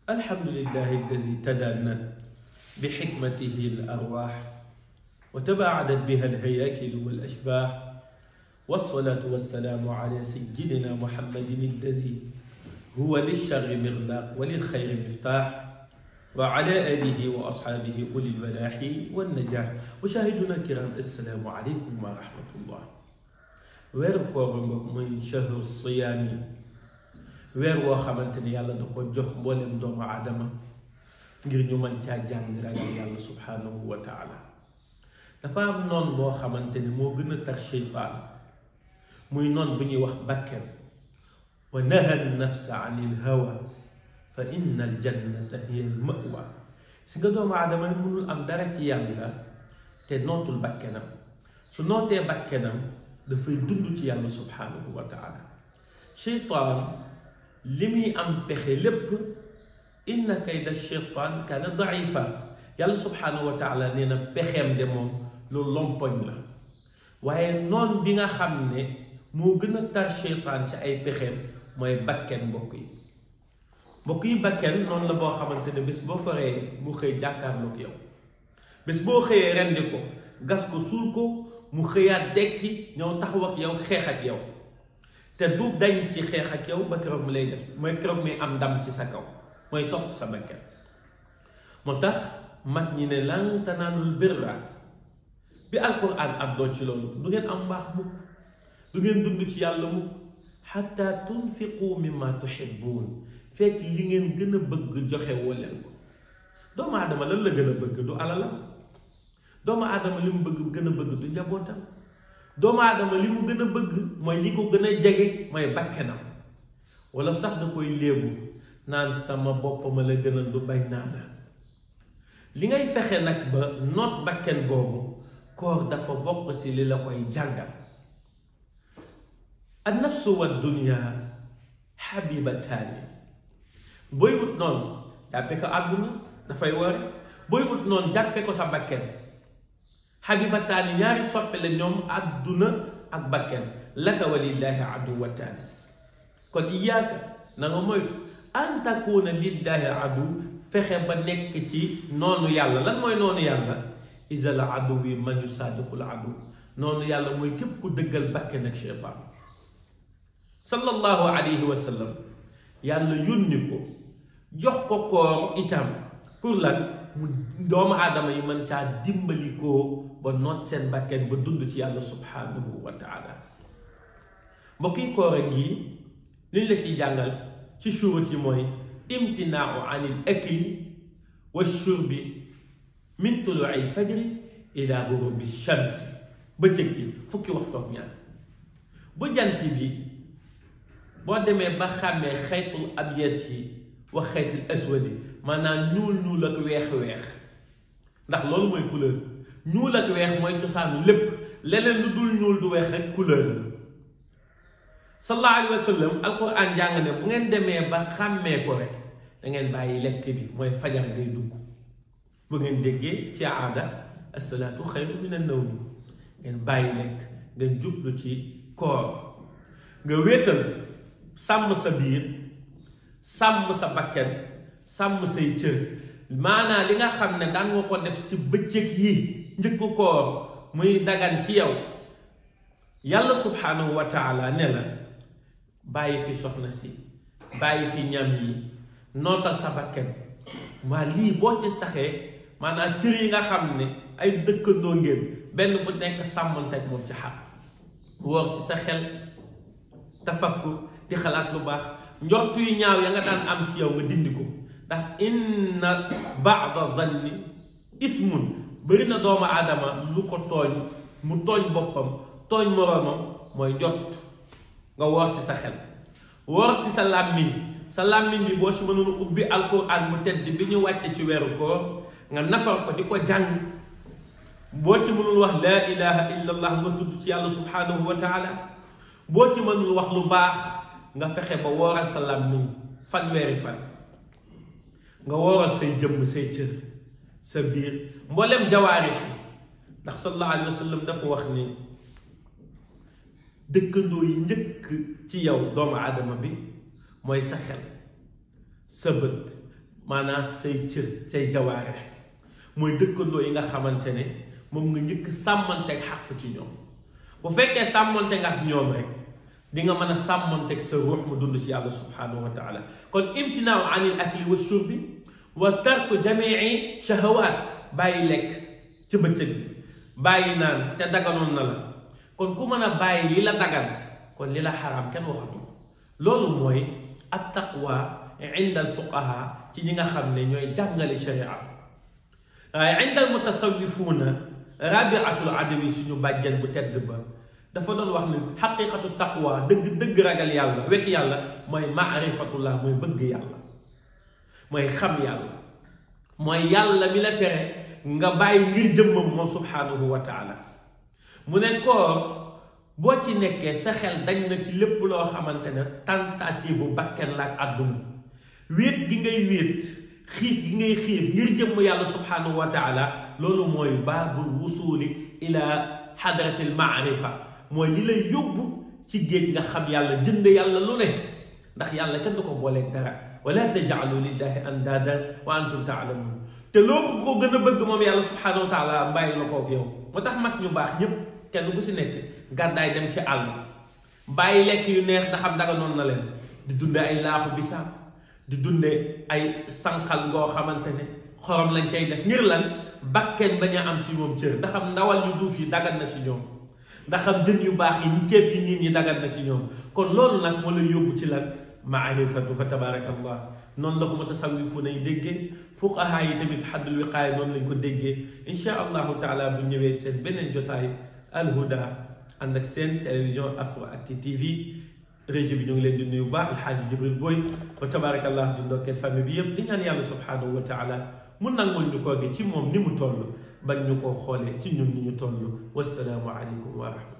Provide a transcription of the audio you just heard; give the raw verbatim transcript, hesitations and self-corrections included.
الحمد لله الذي تدانت بحكمته الأرواح وتباعدت بها الهياكل والأشباح، والصلاة والسلام على سيدنا محمد الذي هو للشر مغلاق وللخير مفتاح، وعلى آله وأصحابه أولي الفلاح والنجاح. مشاهدونا الكرام، السلام عليكم ورحمة الله. weeru koor ngoog muy shahru siyaami, weer woo xamante ni yàlla da ko jox mboolem doomu aadama ngir ñu mën caa jàng ragal yàlla subhanahu wa taala. dafa am noon boo xamante ni moo gën a tar sheytaan, muy noon bu ñuy wax bakken. wa naha nafsa an il hawa fa inna al jannata hiya al mawa. si nga doomu aadama mënul am dara ci yàlla te nootul bakkenam. su nootee bakkenam dafay dund ci yàlla subhanahu wa taala. sheytaan li muy am pexe lépp, inna kayda sheytaan kaana daifa. yàlla subhanahu wa taala nee na pexeem de moom loolu lompoñ la. waaye noon bi nga xam ne moo gën a tar sheytaan ci ay pexeem mooy bakken. mbokk yi mbokk yi bakken noonu la boo xamante ne bés boo ko reyee mu xëy jàkkaarloog yow. bés boo xëyee rendi ko, gas ko, suul ko, mu xëyaat dekki ñëw taxaw ak yow, xeex ak yow. te du dañ ci xeex ak yow ba keroog mu lay def, mooy keroog muy am ndam ci sa kaw, mooy topp sa bakken. moo tax mag ñi ne lan tanaalul birra, bi alquran addoo ci loolu, du ngeen am mbaax mukk, du ngeen dund ci yàlla mukk, xatta tunfiqu mimma tuhibbun, fekk li ngeen gën a bëgg joxe woo leen ko. doomu aadama lan la gën a bëgg? du alalam. doomu aadama li mu bëgg gën a bëgg du njabootam. doomu aadama li mu gën a bëgg mooy li ko gën a jege mooy bakkenam. wala sax da koy léebu naan sama boppama la gënal du bañ naa la. li ngay fexe nag ba noot bakken boobu, koor dafa bokk si li la koy jàngal. an nafsu wa dunya xabibataani. booy wut noonu jàppe ko àdduna dafay ware, booy wut noonu jàppe ko sa bakken. xabibataani ñaari soppe la ñoom, àdduna ak bakken. laka walillahi aduwataani. kon iyaaka na nga moytu an takuna lillahi adu, fexe ba nekk ci noonu yàlla. lan mooy noonu yàlla? isal adu wi man yusaadiqul adu. noonu yàlla mooy képp ku dëggal bakken ak sheytaan. sallallahu alayhi wa sallam yàlla yónni ko, jox ko koor itam pour lan? mu doomu aadama yi mën caa dimbali ko ba noot seen bakken, ba dund ci yàlla subhanahu wa taala. mbokk yi, koor a ngi liñ la ciy jàngal ci shurut yi mooy imtinaau anil akli wa shurbi min tuluu'i fajri ila gurubi shamsi. bëccëg bi fukki waxtu ak ñaar. bu jant bi boo demee ba xàmmee xaytul abyad yi wa xaytul aswadi, maanaam ñuul ñuul ak weex weex, ndax loolu mooy couleur. ñuul ak weex mooy cosaanu lépp, leneen lu dul ñuul du weex rek couleur la. sallallahu alayhi wa sallam alquran jàng ne bu ngeen demee ba xàmmee ko rek da ngeen bàyyi lekk bi, mooy fajar ngay dugg. bu ngeen déggee ci aada asalaatu xayru min an-nawm, ngeen bàyyi lekk, ngeen jublu ci koor. nga wéetal, sàmm sa biir, sàmm sa bakken, sàmm say cër. maanaa li nga xam ne daan nga ko def ci bëccëg yi njëkk koor muy dagan ci yow, yàlla subhanahu wa taala ne la bàyyi fi soxna si, bàyyi fi ñam yi, nootal sa bakken. waa lii boo ci saxee, maanaam cër yi nga xam ne ay dëkkandoo ngeen, benn bu nekk sàmmanteeg moom ci xam. woor si sa xel, tafakkur, di xalaat lu baax. njortu yu ñaaw ya nga daan am ci yow nga dindi ko, ndax inna baada danni ismun. bëri na doomu aadama lu ko tooñ, mu tooñ boppam, tooñ moroomam, mooy njort. nga woor si sa xel, woor si sa làmmiñ. sa làmmiñ bi boo si mënul ubbi alquran bu tedd bi ñu wàcce ci weeru koor, nga nafar ko di ko jàng. boo ci mënul wax laa ilaha illa allah, nga tudd ci yàlla subhanahu wa taala. boo ci mënul wax lu baax, nga fexe ba wooral sa làmmiñ fanweeri fan. nga wooral say jëmm, say cër, sa biir, mboolem jawaari. ndax sallallahu alayhi wa sallam dafa wax ni dëkkandoo yi njëkk ci yow doomu aadama bi mooy sa xel, sa bët, maanaam say cër say jawaare mooy dëkkandoo yi nga xamante ne moom nga njëkk sàmmanteeg xàq ci ñoom bu fekkee sàmmanteeg ak ñoom rek di nga mën a sàmmanteeg sa ruux mu dund ci yàlla subhanahu wa taala kon imtinaaw anil akli wa shurbi wa tarku jamii shahawaat bàyyi lekk ci bëccëg bi bàyyi naan te daganoon na la kon ku mën a bàyyi li la dagan kon li la xaraam kenn waxatu ko loolu mooy at taqwa inda al fuqaha ci ñi nga xam ne ñooy jàngale sharia waaye inda al mutasawifuuna rabiatul adawi suñu bàjjan bu tedd ba dafa doon wax ne xaqiqatu taqwa dëgg dëgg ragal yàlla wekk yàlla mooy maarifatullah mooy bëgg yàlla mooy xam yàlla mooy yàlla mi la tere nga bàyyi ngir jëmmam moom subhanahu wa taala mu ne koor boo ci nekkee sa xel dañ na ci lépp loo xamante ne tentative bakken la ak àdduna wéet gi ngay wéet xiif gi ngay xiif ngir jëmm yàlla subhanahu wa taala loolu mooy baabul wusuli ila xadratil maarifa mooy li lay yóbbu ci géej nga xam yàlla jënd yàlla lu ne ndax yàlla kenn du ko booleeg dara wala tajaalu lillahi andaadan wa antum taalamun te loo ko gën a bëgg moom yàlla subhanahu wa taala bàyyi la koog yow moo tax mag ñu baax ñépp kenn ku si nekk gàddaay dem ci àll bàyyi lekk yu neex nga xam danga noonu na leen di dunde ay laaxu bisaab di dunde ay sànqal ngoo xamante ne xorom lañ cay def ngir lan bakken bañ a am ci moom cër ndax am ndawal yu duuf yi dagan na ci ñoom ndax am jën yu baax yi ceeb yi nit ñi dagan na ci ñoom kon loolu nag moo lay yóbbu ci lan maarifatu fa tabarakallah noonu la ko mutasawifu nay déggee fuqaha yi tamit xaddul wiqaaya noonu lañ ko déggee insha allahu taala bu ñëwee seen beneen jotaay alhuda ànd ak seen télévision Afroactu T V régie bi ñu ngi leen di nuyu baax alxaaji Jibril Boy wa tabarakallah di ndokkeel famille bi yëpp di ñaan yàlla subhanahu wa taala mun nangul ñu koo gi ci moom ni mu toll bañ ñu koo xoolee ci ñun ni ñu toll wasalaamu aleykum wa rahmatullah